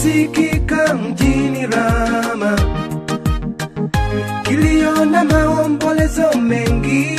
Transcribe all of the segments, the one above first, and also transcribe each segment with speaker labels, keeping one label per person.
Speaker 1: kikasikika mjini Rama, kilio na maombolezo mengi,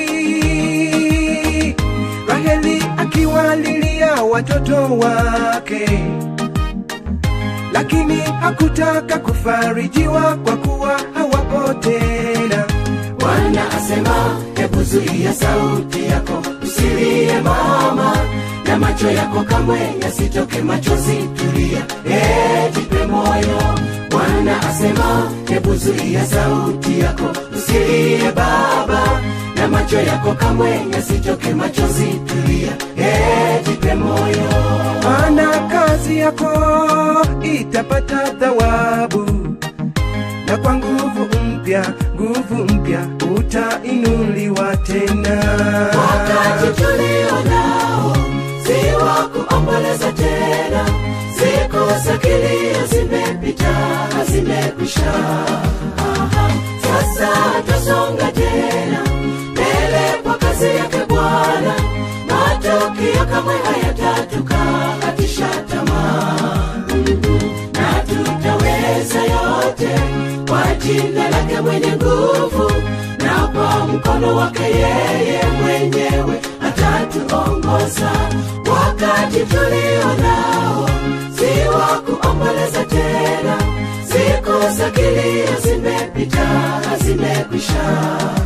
Speaker 1: Raheli akiwalilia watoto wake, lakini hakutaka kufarijiwa kwa kuwa hawapo tena.
Speaker 2: Bwana asema, hebu zuia sauti yako, usilie mama, na macho yako kamwe yasitoke machozi, tulia, jipe moyo. Bwana asema, hebu zuia sauti yako, usilie baba, na macho yako kamwe yasitoke machozi, tulia, jipe moyo.
Speaker 1: Maana kazi yako itapata thawabu, na kwa nguvu mpya utainuliwa tena.
Speaker 2: Wakati tulio nao si wa kuomboleza tena, siku za kilio zimepita, zimekwisha. Sasa tusonga tena mbele kwa kazi yake Bwana, matokeo kamwe hayatatukatisha tamaa, na tutaweza yote kwa jina lake mwenye nguvu, na kwa mkono wake yeye mwenyewe atatuongoza. Wakati tulio nao si wa kuomboleza tena, siku za kilio zimepita, zimekwisha.